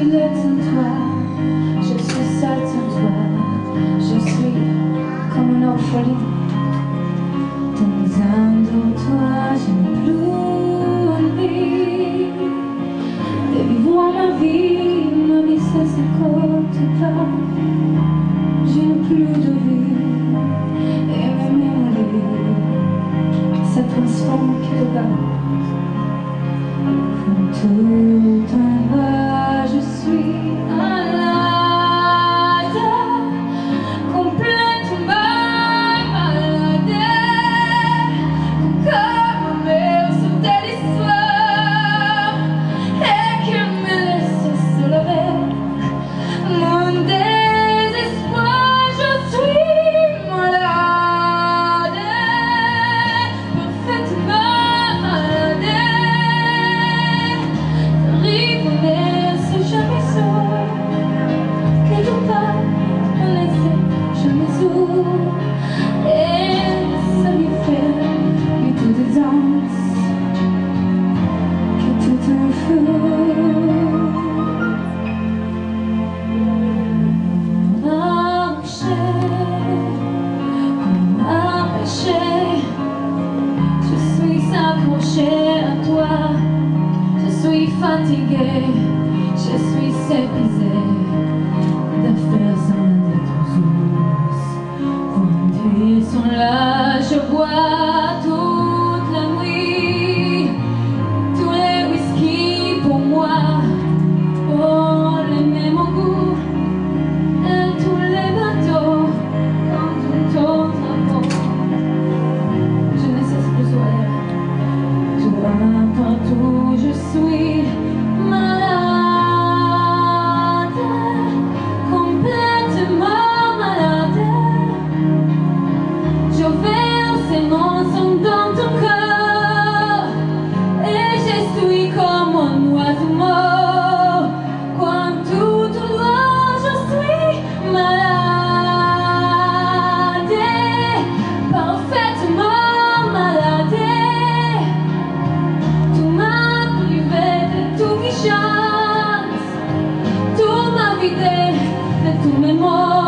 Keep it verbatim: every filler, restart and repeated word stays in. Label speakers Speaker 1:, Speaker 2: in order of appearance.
Speaker 1: violette sans toi, je suis seule sans toi, je suis comme un orpheline. Dans un de toi, je n'ai plus envie de vivre ma vie, ma vie ça s'écoute pas. Je n'ai plus de vie et mes mémoires, ça transforme quelque part. Tout en bas, je suis malade, complètement malade, comme ma mère sur telle histoire et qui me laisse seule avec mon désespoir. Je suis malade, parfaitement malade. Et ça lui fait plutôt des danses que tout un feu. Marcher, m'empêcher, je suis accrochée à toi, je suis fatiguée, je suis épuisée de faire semblant d'être douce. Ils sont là, je bois toute la nuit, tous les whisky pour moi, oh les mêmes au goût, et tous les bateaux comme tout autre drapeau. Je ne cesse plus sourire, je vois partout, je suis malade, complètement malade. Je verse mon sang dans ton corps et je suis comme un oiseau mort. Quand tout autour je suis malade, parfaitement malade. Tout m'a privé de toute chance, tout m'a vidé de tous mes mots.